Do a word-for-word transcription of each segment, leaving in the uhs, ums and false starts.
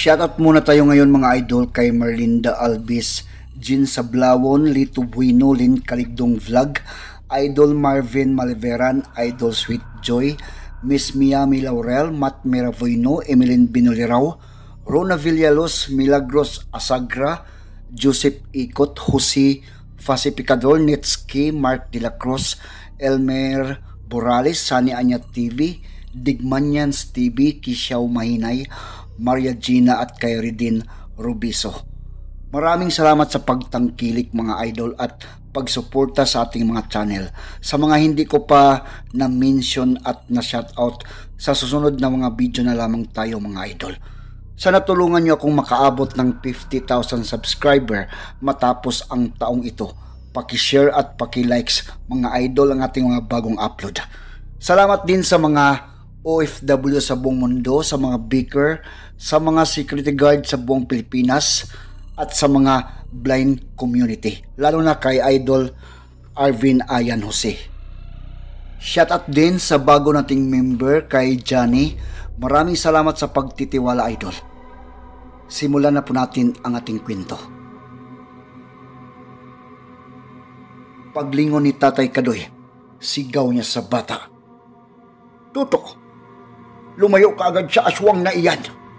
Shoutout muna tayo ngayon mga idol kay Merlinda Alvis, Jean Sablawon, Lito Bueno, Lin Kaligdong Vlog, Idol Marvin Maliveran, Idol Sweet Joy, Miss Miami Laurel, Matt Meravoino, Emeline Binolirao, Rona Villalos, Milagros Asagra, Joseph Ikot, Jose Pacificador, Netski, Mark De La Cruz, Elmer Borales, Sani Anyat T V, Digmanyans T V, Kishaw Mahinay, Maria Gina at kay Redin Rubiso. Maraming salamat sa pagtangkilik mga idol at pagsuporta sa ating mga channel. Sa mga hindi ko pa na-mention at na-shoutout, sa susunod na mga video na lamang tayo mga idol. Sana tulungan nyo akong makaabot ng fifty thousand subscriber matapos ang taong ito. Paki-share at paki-likes mga idol ang ating mga bagong upload. Salamat din sa mga O F W sa buong mundo, sa mga baker, sa mga security guard sa buong Pilipinas, at sa mga blind community, lalo na kay Idol Arvin Ayan Jose. Shoutout din sa bago nating member kay Johnny. Maraming salamat sa pagtitiwala idol. Simulan na po natin ang ating kwento. Paglingon ni Tatay Kadoy, sigaw niya sa bata, "Tutok, lumayo ka agad sa aswang na iyan."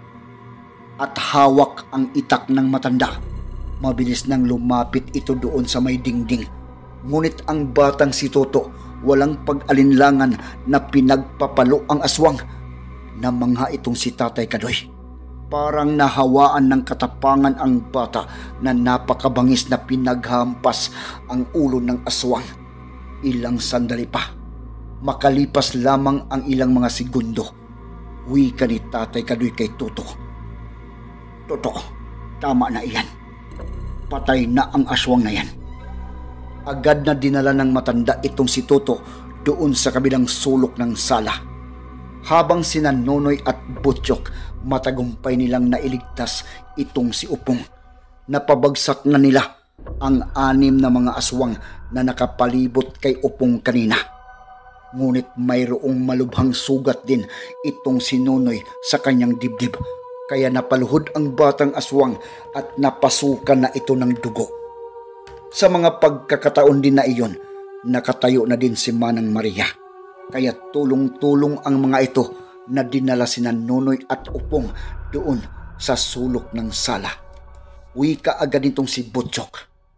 At hawak ang itak ng matanda. Mabilis nang lumapit ito doon sa may dingding. Ngunit ang batang si Toto walang pag-alinlangan na pinagpapalo ang aswang. Namangha itong si Tatay Kadoy. Parang nahawaan ng katapangan ang bata na napakabangis na pinaghampas ang ulo ng aswang. Ilang sandali pa, makalipas lamang ang ilang mga segundo, wika ni Tatay Kadoy kay Toto, "Toto, tama na iyan. Patay na ang aswang na yan." Agad na dinala ng matanda itong si Toto doon sa kabilang sulok ng sala. Habang sina Nonoy at Butchok matagumpay nilang nailigtas itong si Upong. Napabagsak na nila ang anim na mga aswang na nakapalibot kay Upong kanina. Ngunit mayroong malubhang sugat din itong si Nonoy sa kanyang dibdib. Kaya napaluhod ang batang aswang at napasukan na ito ng dugo. Sa mga pagkakataon din na iyon, nakatayo na din si Manang Maria. Kaya tulong-tulong ang mga ito na dinala sina Nonoy at Upong doon sa sulok ng sala. Wika agad nitong si Butchok,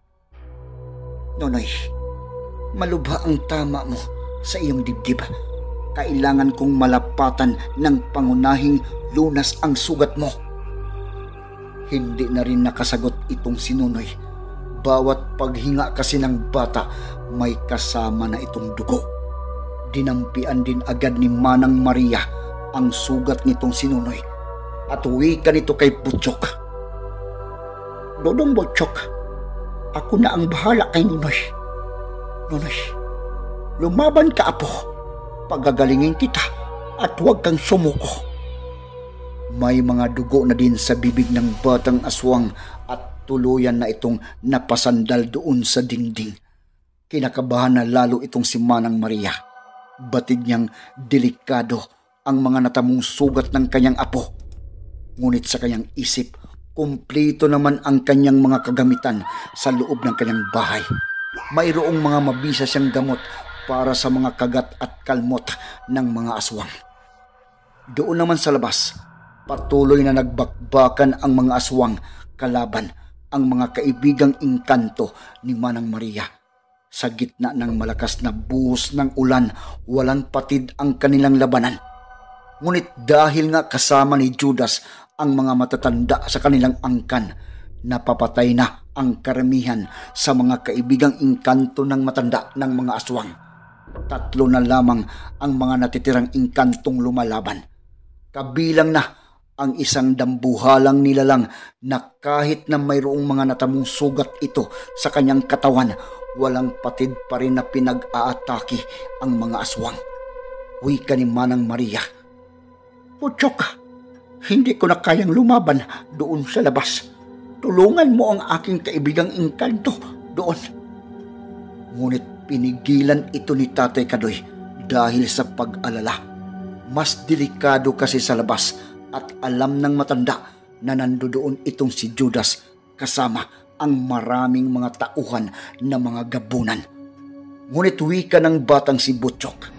"Nonoy, malubha ang tama mo sa iyong dibdib. Kailangan kong malapatan ng pangunahing lunas ang sugat mo." Hindi na rin nakasagot itong si Nonoy. Bawat paghinga kasi ng bata, may kasama na itong dugo. Dinampian din agad ni Manang Maria ang sugat nitong si Nonoy at wika nito kay Butchok, "Dodong Butchok, ako na ang bahala kay Nonoy. Nonoy, lumaban ka apo. Pagagalingin kita at huwag kang sumuko." May mga dugo na din sa bibig ng batang aswang at tuluyan na itong napasandal doon sa dingding. Kinakabahan na lalo itong si Manang Maria. Batid niyang delikado ang mga natamong sugat ng kanyang apo. Ngunit sa kanyang isip, kumpleto naman ang kanyang mga kagamitan sa loob ng kanyang bahay. Mayroong mga mabisa siyang gamot para sa mga kagat at kalmot ng mga aswang. Doon naman sa labas, patuloy na nagbakbakan ang mga aswang kalaban ang mga kaibigang engkanto ni Manang Maria. Sa gitna ng malakas na buhos ng ulan, walang patid ang kanilang labanan. Ngunit dahil nga kasama ni Judas ang mga matatanda sa kanilang angkan, napapatay na ang karamihan sa mga kaibigang engkanto ng matanda ng mga aswang. Tatlo na lamang ang mga natitirang engkantong lumalaban. Kabilang na ang isang dambuhalang nilalang na kahit na mayroong mga natamong sugat ito sa kanyang katawan, walang patid pa rin na pinag-aatake ang mga aswang. Wika ni Manang Maria, "Butchok, hindi ko na kayang lumaban doon sa labas. Tulungan mo ang aking kaibigang engkanto doon." Ngunit pinigilan ito ni Tatay Kadoy dahil sa pag-alala. Mas delikado kasi sa labas at alam ng matanda na nandoon itong si Judas kasama ang maraming mga tauhan na mga gabunan. Ngunit wika ng batang si Butchok,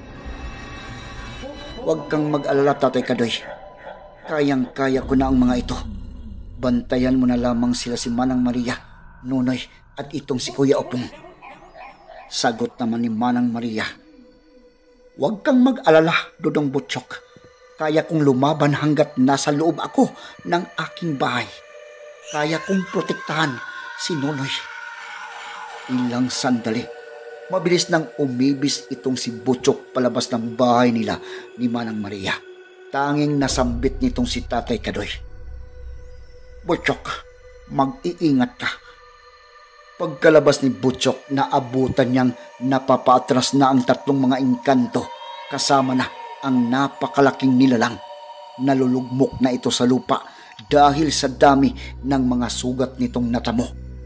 "Huwag kang mag-alala, Tatay Kadoy. Kayang-kaya ko na ang mga ito. Bantayan mo na lamang sila si Manang Maria, Nonoy at itong si Kuya Opong." Sagot naman ni Manang Maria, "Huwag kang mag-alala, Dodong Butchok. Kaya kong lumaban hanggat nasa loob ako ng aking bahay. Kaya kong protektahan si Nonoy." Ilang sandali, mabilis nang umibis itong si Butchok palabas ng bahay nila ni Manang Maria. Tanging nasambit nitong si Tatay Kadoy, "Butchok, mag-iingat ka." Pagkalabas ni Butchok, naabutan niyang napapaatras na ang tatlong mga engkanto kasama na ang napakalaking nilalang. Nalulugmok na ito sa lupa dahil sa dami ng mga sugat nitong natamo.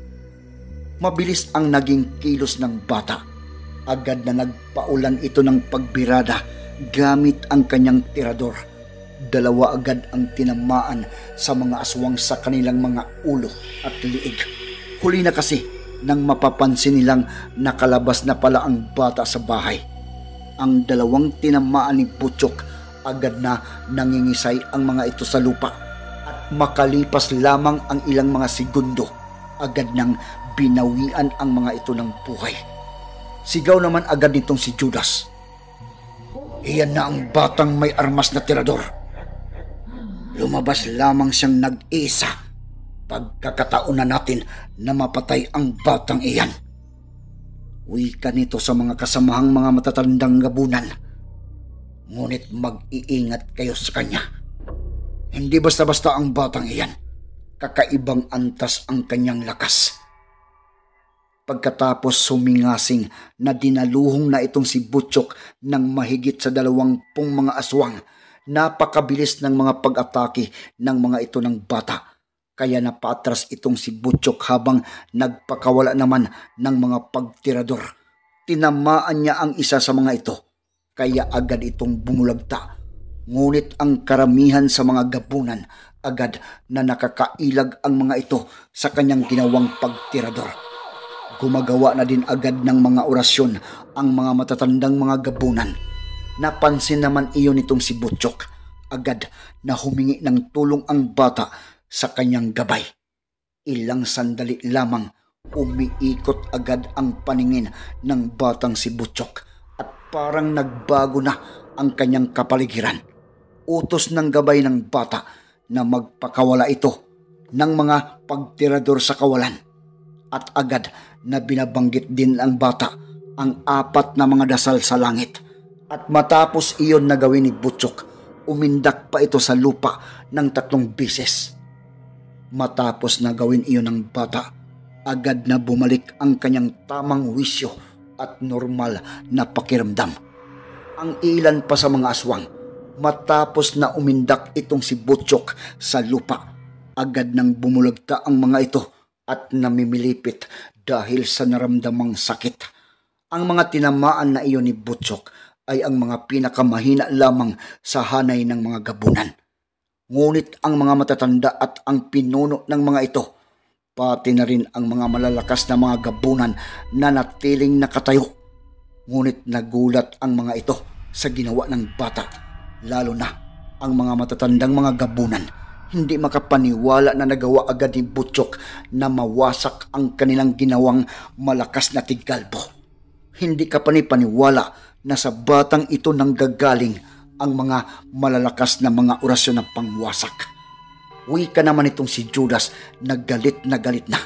Mabilis ang naging kilos ng bata. Agad na nagpaulan ito ng pagbirada gamit ang kanyang tirador. Dalawa agad ang tinamaan sa mga aswang sa kanilang mga ulo at liig. Huli na kasi nang mapapansin nilang nakalabas na pala ang bata sa bahay. Ang dalawang tinamaan ni Butchok, agad na nangingisay ang mga ito sa lupa at makalipas lamang ang ilang mga segundo, agad nang binawian ang mga ito ng buhay. Sigaw naman agad nitong si Judas, "Iyan na ang batang may armas na tirador. Lumabas lamang siyang nag-isa. Pagkakataon na natin na mapatay ang batang iyan." Wika nito sa mga kasamahang mga matatandang gabunan, "Ngunit mag-iingat kayo sa kanya. Hindi basta-basta ang batang iyan. Kakaibang antas ang kanyang lakas." Pagkatapos sumingasing na dinaluhong na itong si Butchok ng mahigit sa dalawampung mga aswang, napakabilis ng mga pag-atake ng mga ito ng bata. Kaya napatras itong si Butchok habang nagpakawala naman ng mga pagtirador. Tinamaan niya ang isa sa mga ito, kaya agad itong bumulagta. Ngunit ang karamihan sa mga gabunan, agad na nakakailag ang mga ito sa kanyang ginawang pagtirador. Gumagawa na din agad ng mga orasyon ang mga matatandang mga gabunan. Napansin naman iyon nitong si Butchok. Agad na humingi ng tulong ang bata sa kanyang gabay. Ilang sandali lamang, umiikot agad ang paningin ng batang si Butchok at parang nagbago na ang kanyang kapaligiran. Utos ng gabay ng bata na magpakawala ito ng mga pagtirador sa kawalan. At agad na binabanggit din ang bata ang apat na mga dasal sa langit. At matapos iyon na gawin ni Butchok, umindak pa ito sa lupa ng tatlong bises. Matapos na gawin iyon ng bata, agad na bumalik ang kanyang tamang wisyo at normal na pakiramdam. Ang ilan pa sa mga aswang, matapos na umindak itong si Butchok sa lupa, agad nang bumulagta ang mga ito at namimilipit dahil sa naramdamang sakit. Ang mga tinamaan na iyon ni Butchok ay ang mga pinakamahina lamang sa hanay ng mga gabunan. Ngunit ang mga matatanda at ang pinuno ng mga ito, pati na rin ang mga malalakas na mga gabunan na natiling nakatayo. Ngunit nagulat ang mga ito sa ginawa ng bata, lalo na ang mga matatandang mga gabunan. Hindi makapaniwala na nagawa agad ni Butchok na mawasak ang kanilang ginawang malakas na tiggalbo. Hindi ka panipaniwala na sa batang ito nanggagaling ang mga malalakas na mga orasyon ng pangwasak. Wika naman itong si Judas na galit na galit na,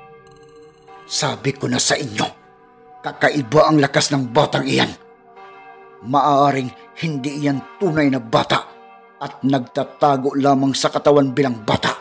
"Sabi ko na sa inyo, kakaiba ang lakas ng batang iyan. Maaaring hindi iyan tunay na bata at nagtatago lamang sa katawan bilang bata."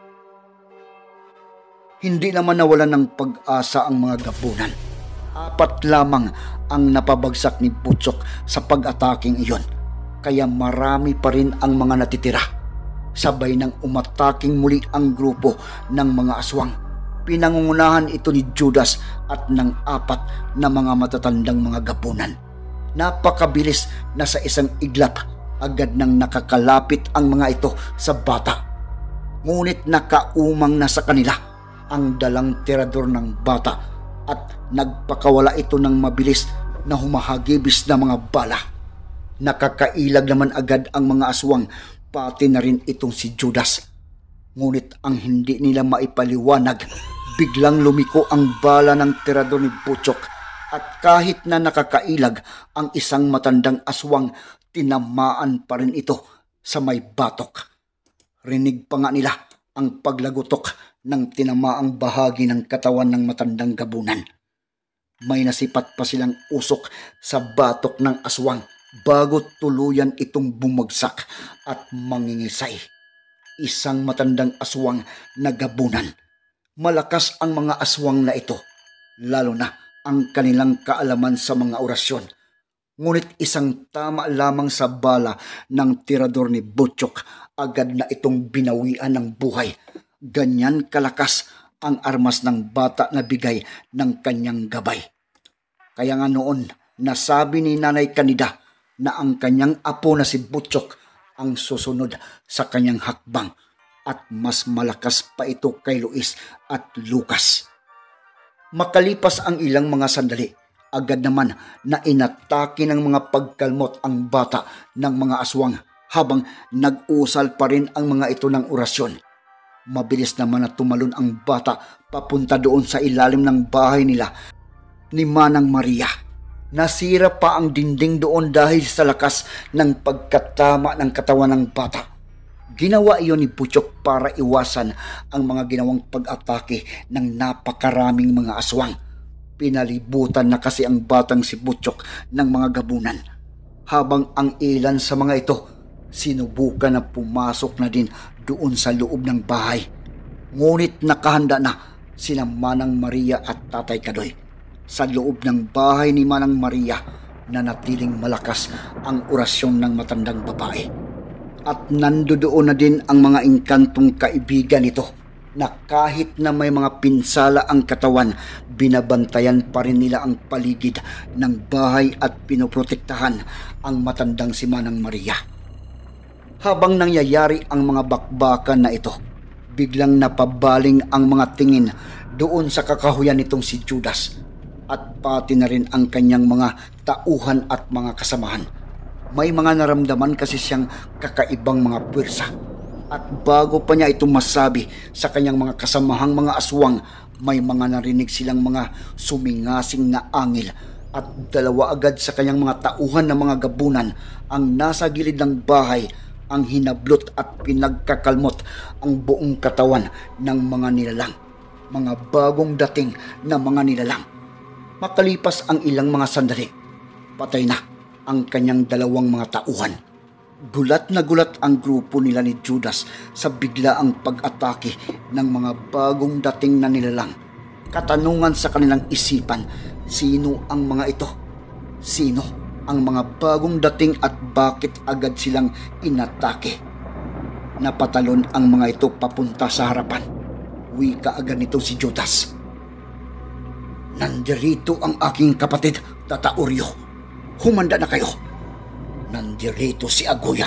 Hindi naman nawalan ng pag-asa ang mga gabunan. Apat lamang ang napabagsak ni Butchok sa pag-ataking iyon, kaya marami pa rin ang mga natitira. Sabay nang umataking muli ang grupo ng mga aswang. Pinangungunahan ito ni Judas at ng apat na mga matatandang mga gabunan. Napakabilis na sa isang iglap, agad nang nakakalapit ang mga ito sa bata. Ngunit nakaumang na sa kanila ang dalang tirador ng bata at nagpakawala ito ng mabilis na humahagibis na mga bala. Nakakailag naman agad ang mga aswang, pati na rin itong si Judas. Ngunit ang hindi nila maipaliwanag, biglang lumiko ang bala ng tirador ni Butchok at kahit na nakakailag ang isang matandang aswang, tinamaan pa rin ito sa may batok. Rinig pa nga nila ang paglagutok ng tinamaang bahagi ng katawan ng matandang gabunan. May nasipat pa silang usok sa batok ng aswang bago tuluyan itong bumagsak at mangingisay. Isang matandang aswang na gabunan. Malakas ang mga aswang na ito, lalo na ang kanilang kaalaman sa mga orasyon. Ngunit isang tama lamang sa bala ng tirador ni Butchok, agad na itong binawian ng buhay. Ganyan kalakas ang armas ng bata na bigay ng kanyang gabay. Kaya nga noon, nasabi ni Nanay Candida na ang kanyang apo na si Butchok ang susunod sa kanyang hakbang at mas malakas pa ito kay Luis at Lucas. Makalipas ang ilang mga sandali, agad naman na inatake ng mga pagkalmot ang bata ng mga aswang habang nag-usal pa rin ang mga ito ng orasyon. Mabilis naman na tumalon ang bata papunta doon sa ilalim ng bahay nila ni Manang Maria. Nasira pa ang dinding doon dahil sa lakas ng pagkatama ng katawan ng bata. Ginawa iyon ni Butchok para iwasan ang mga ginawang pag-atake ng napakaraming mga aswang. Pinalibutan na kasi ang batang si Butchok ng mga gabunan. Habang ang ilan sa mga ito, sinubukan na pumasok na din doon sa loob ng bahay. Ngunit nakahanda na sina Manang Maria at Tatay Kadoy. Sa loob ng bahay ni Manang Maria, nanatiling malakas ang orasyon ng matandang babae. At nandoon na din ang mga engkantong kaibigan nito na kahit na may mga pinsala ang katawan, binabantayan pa rin nila ang paligid ng bahay at pinoprotektahan ang matandang si Manang Maria. Habang nangyayari ang mga bakbakan na ito, biglang napabaling ang mga tingin doon sa kakahuyan nitong si Judas at pati na rin ang kanyang mga tauhan at mga kasamahan. May mga naramdaman kasi siyang kakaibang mga puwersa. At bago pa niya ito masabi sa kanyang mga kasamahang mga aswang, may mga narinig silang mga sumingasing na angil at dalawa agad sa kanyang mga tauhan na mga gabunan ang nasa gilid ng bahay ang hinablot at pinagkakalmot ang buong katawan ng mga nilalang. Mga bagong dating na mga nilalang. Makalipas ang ilang mga sandali, patay na ang kanyang dalawang mga tauhan. Gulat na gulat ang grupo nila ni Judas sa biglaang pag-atake ng mga bagong dating na nilalang. Katanungan sa kanilang isipan, sino ang mga ito? Sino ang mga bagong dating at bakit agad silang inatake? Napatalon ang mga ito papunta sa harapan. Wika agad nito si Judas. Nandirito ang aking kapatid, Tata Uryo. Humanda na kayo. Nandirito si Aguya.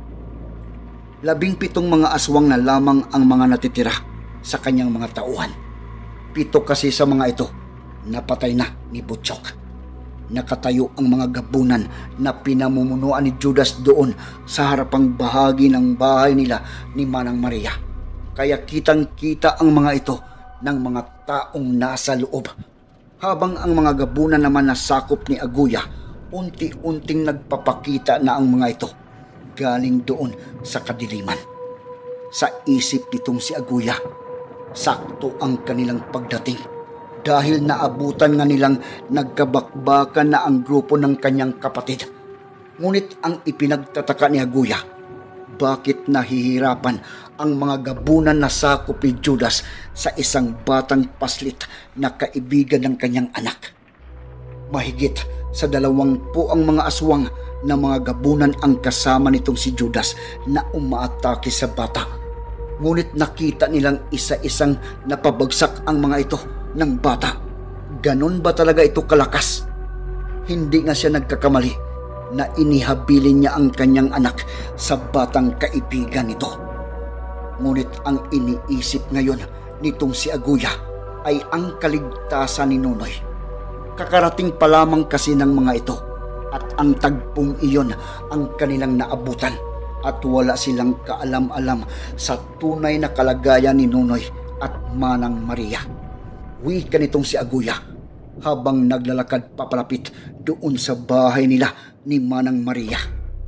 Labing pitong mga aswang na lamang ang mga natitira sa kanyang mga tauhan. Pito kasi sa mga ito, napatay na ni Butchok. Nakatayo ang mga gabunan na pinamumunuan ni Judas doon sa harapang bahagi ng bahay nila ni Manang Maria. Kaya kitang-kita ang mga ito ng mga taong nasa loob. Habang ang mga gabunan naman na sakop ni Aguya, unti-unting nagpapakita na ang mga ito galing doon sa kadiliman. Sa isip nitong si Aguya, sakto ang kanilang pagdating dahil naabutan nga nilang nagkabakbakan na ang grupo ng kanyang kapatid. Ngunit ang ipinagtataka ni Aguya, bakit nahihirapan ang mga gabunan na sakop ni Judas sa isang batang paslit na kaibigan ng kanyang anak? Mahigit sa dalawang po ang mga aswang na mga gabunan ang kasama nitong si Judas na umaatake sa bata. Ngunit nakita nilang isa-isang napabagsak ang mga ito ng bata. Ganon ba talaga ito kalakas? Hindi nga siya nagkakamali na inihabilin niya ang kanyang anak sa batang kaibigan nito. Ngunit ang iniisip ngayon nitong si Aguya ay ang kaligtasan ni Nonoy. Kakarating pa lamang kasi ng mga ito at ang tagpong iyon ang kanilang naabutan at wala silang kaalam-alam sa tunay na kalagayan ni Nonoy at Manang Maria. Wika nitong si Aguya habang naglalakad papalapit doon sa bahay nila ni Manang Maria.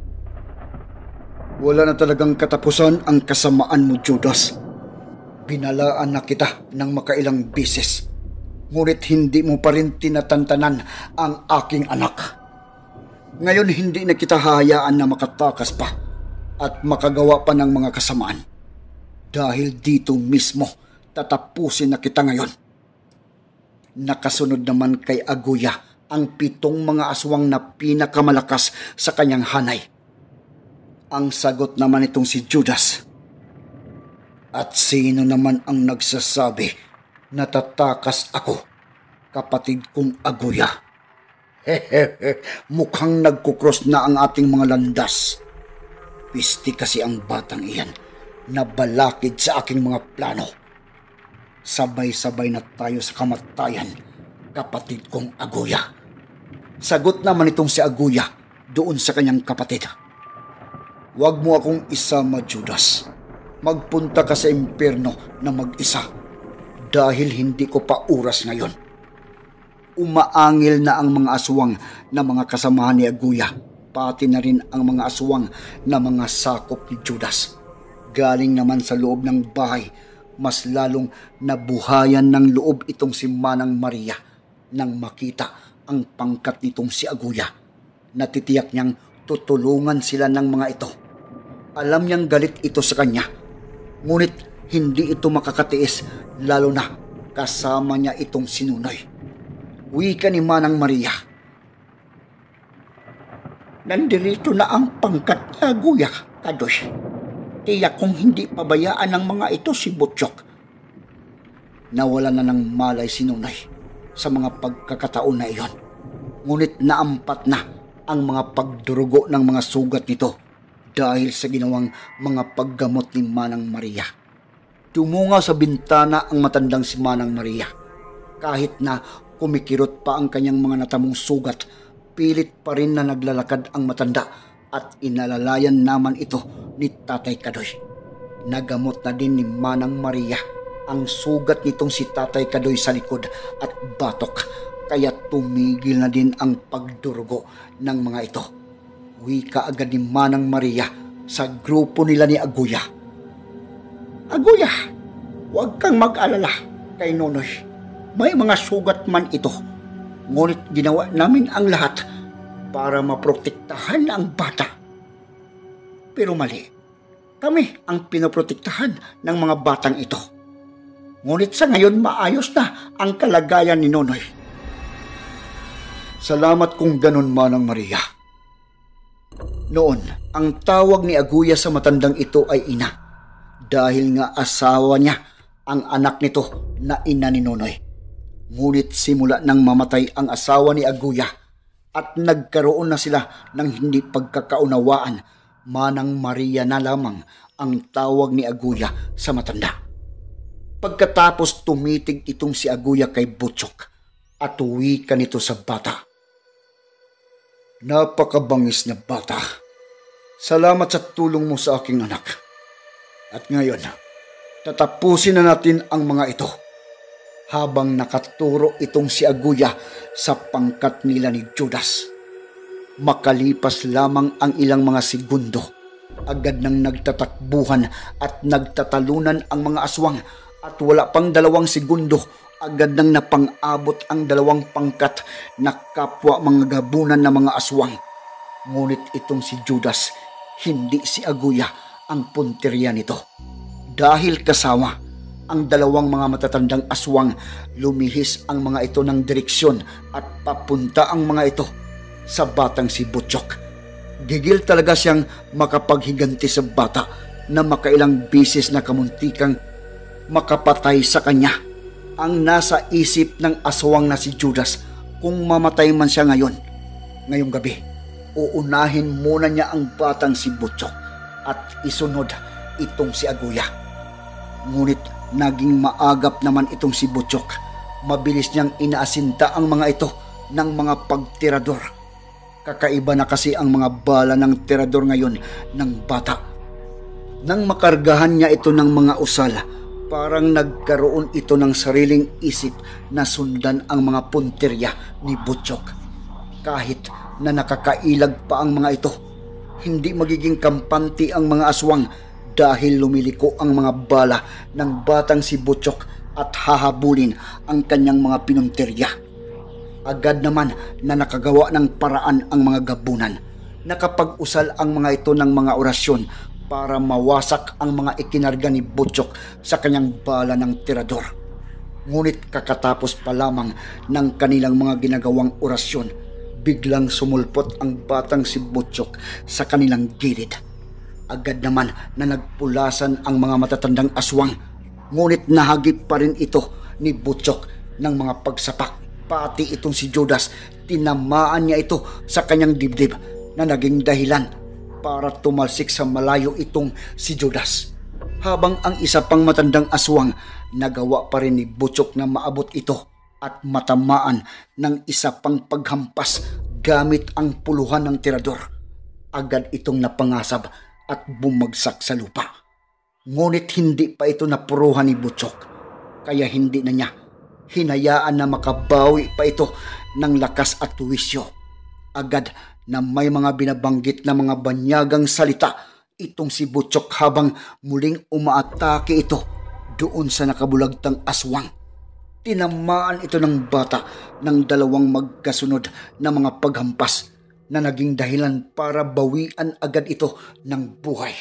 Wala na talagang katapusan ang kasamaan mo, Judas. Binalaan na kita ng makailang bisis, ngunit hindi mo pa rin tinatantanan ang aking anak. Ngayon hindi na kita hahayaan na makatakas pa at makagawa pa ng mga kasamaan. Dahil dito mismo tatapusin na kita ngayon. Nakasunod naman kay Aguya ang pitong mga aswang na pinakamalakas sa kanyang hanay. Ang sagot naman itong si Judas. At sino naman ang nagsasabi na tatakas ako, kapatid kong Aguya? Hehehe, mukhang nagkukross na ang ating mga landas. Pisti kasi ang batang iyan na balakid sa aking mga plano. Sabay-sabay na tayo sa kamatayan, kapatid kong Aguya. Sagot naman itong si Aguya doon sa kanyang kapatid. Huwag mo akong isama, Judas. Magpunta ka sa impyerno na mag-isa dahil hindi ko pa oras ngayon. Umaangil na ang mga aswang na mga kasamahan ni Aguya, pati na rin ang mga aswang na mga sakop ni Judas. Galing naman sa loob ng bahay, mas lalong nabuhayan ng loob itong si Manang Maria nang makita ang pangkat nitong si Aguya. Natitiyak niyang tutulungan sila ng mga ito. Alam niyang galit ito sa kanya, ngunit hindi ito makakatiis lalo na kasama niya itong si Nonoy. Wika ni Manang Maria. Nandito na ang pangkat ni Aguya, Kadoy. Tiyak kung hindi pabayaan ng mga ito si Butchok. Nawala na ng malay si Nonoy sa mga pagkakataon na iyon. Ngunit naampat na ang mga pagdurugo ng mga sugat nito dahil sa ginawang mga paggamot ni Manang Maria. Tumunga sa bintana ang matandang si Manang Maria. Kahit na kumikirot pa ang kanyang mga natamong sugat, pilit pa rin na naglalakad ang matanda at inalalayan naman ito ni Tatay Kadoy. Nagamot na din ni Manang Maria ang sugat nitong si Tatay Kadoy sa likod at batok, kaya tumigil na din ang pagdurugo ng mga ito. Wika agad ni Manang Maria sa grupo nila ni Aguya. Aguya, huwag kang mag-alala kay Nonoy. May mga sugat man ito, ngunit ginawa namin ang lahat para maprotektahan ang bata. Pero mali, kami ang pinoprotektahan ng mga batang ito. Ngunit sa ngayon maayos na ang kalagayan ni Nonoy. Salamat kung ganun, Manang Maria. Noon, ang tawag ni Aguya sa matandang ito ay ina, dahil nga asawa niya ang anak nito na ina ni Nonoy. Ngunit simula nang mamatay ang asawa ni Aguya at nagkaroon na sila ng hindi pagkakaunawaan, Manang Maria na lamang ang tawag ni Aguya sa matanda. Pagkatapos tumitig itong si Aguya kay Butchok at uwi ka nito sa bata. Napakabangis na bata. Salamat sa tulong mo sa aking anak. At ngayon, tatapusin na natin ang mga ito. Habang nakaturo itong si Aguya sa pangkat nila ni Judas. Makalipas lamang ang ilang mga segundo, agad nang nagtatakbuhan at nagtatalunan ang mga aswang at wala pang dalawang segundo, agad nang napang-abot ang dalawang pangkat na kapwa mga gabunan na mga aswang. Ngunit itong si Judas, hindi si Aguya ang punteriya nito. Dahil kasama ang dalawang mga matatandang aswang, lumihis ang mga ito ng direksyon at papunta ang mga ito sa batang si Butchok. Gigil talaga siyang makapaghiganti sa bata na makailang bisis na kamuntikang makapatay sa kanya. Ang nasa isip ng aswang na si Judas, kung mamatay man siya ngayon, ngayong gabi, uunahin muna niya ang batang si Butchok at isunod itong si Aguya. Ngunit naging maagap naman itong si Butchok. Mabilis niyang inaasinta ang mga ito ng mga pagtirador. Kakaiba na kasi ang mga bala ng tirador ngayon ng bata. Nang makargahan niya ito ng mga usal, parang nagkaroon ito ng sariling isip na sundan ang mga punterya ni Butchok. Kahit na nakakailag pa ang mga ito, hindi magiging kampante ang mga aswang dahil lumiliko ang mga bala ng batang si Butchok at hahabulin ang kanyang mga pinunterya. Agad naman na nakagawa ng paraan ang mga gabunan. Nakapag-usal ang mga ito ng mga orasyon para mawasak ang mga ikinarga ni Butchok sa kanyang bala ng tirador. Ngunit kakatapos pa lamang ng kanilang mga ginagawang orasyon, biglang sumulpot ang batang si Butchok sa kanilang gilid. Agad naman na nagpulasan ang mga matatandang aswang, ngunit nahagip pa rin ito ni Butchok ng mga pagsapak. Pati itong si Judas, tinamaan niya ito sa kanyang dibdib na naging dahilan para tumalsik sa malayo itong si Judas. Habang ang isa pang matandang aswang, nagawa pa rin ni Butchok na maabot ito at matamaan ng isa pang paghampas gamit ang puluhan ng tirador. Agad itong napangasab at bumagsak sa lupa. Ngunit hindi pa ito napuruhan ni Butchok, kaya hindi na niya hinayaan na makabawi pa ito ng lakas at wisyo. Agad na may mga binabanggit na mga banyagang salita itong si Butchok habang muling umaatake ito doon sa nakabulagtang aswang. Tinamaan ito ng bata ng dalawang magkasunod na mga paghampas na naging dahilan para bawian agad ito ng buhay.